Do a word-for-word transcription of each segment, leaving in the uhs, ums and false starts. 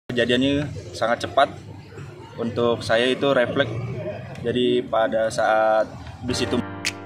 Kejadiannya sangat cepat, untuk saya itu refleks. Jadi pada saat bis itu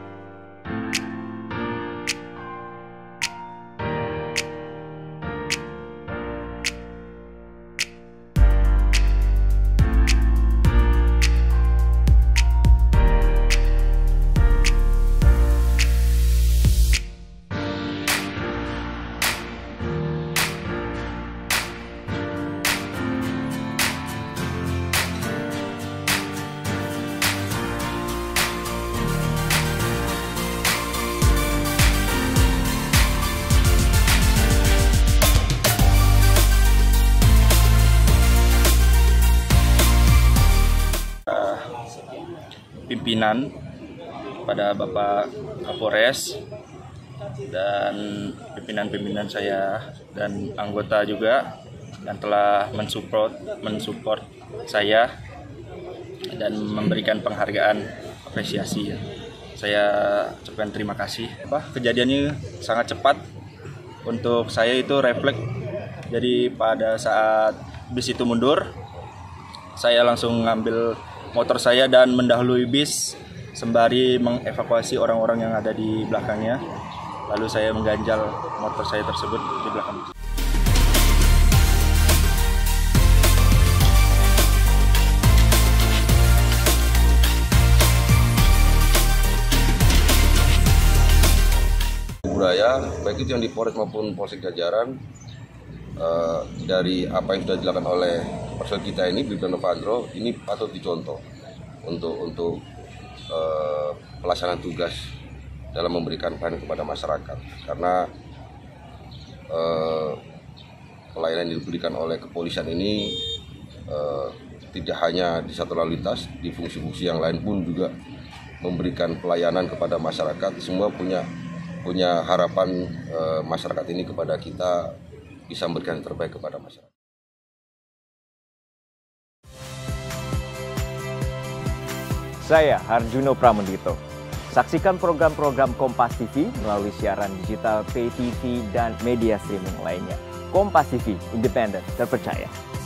pimpinan pada Bapak Kapolres dan pimpinan-pimpinan saya dan anggota juga yang telah mensupport mensupport saya dan memberikan penghargaan apresiasi. Saya ucapkan terima kasih. Apa, kejadiannya sangat cepat, untuk saya itu refleks. Jadi pada saat bis itu mundur, saya langsung ngambil motor saya dan mendahului bis sembari mengevakuasi orang-orang yang ada di belakangnya. Lalu saya mengganjal motor saya tersebut di belakang bis. Budaya, baik itu yang di Polres maupun Polsek Jajaran, uh, dari apa yang sudah dilakukan oleh personel kita ini, Bribda Novandro, ini patut dicontoh untuk untuk uh, pelaksanaan tugas dalam memberikan pelayanan kepada masyarakat. Karena uh, pelayanan yang diberikan oleh kepolisian ini uh, tidak hanya di satu lalu lintas, di fungsi-fungsi yang lain pun juga memberikan pelayanan kepada masyarakat. Semua punya punya harapan uh, masyarakat ini kepada kita bisa memberikan yang terbaik kepada masyarakat. Saya Harjuno Pramendito. Saksikan program-program Kompas T V melalui siaran digital, pay T V, dan media streaming lainnya. Kompas T V, independen, terpercaya.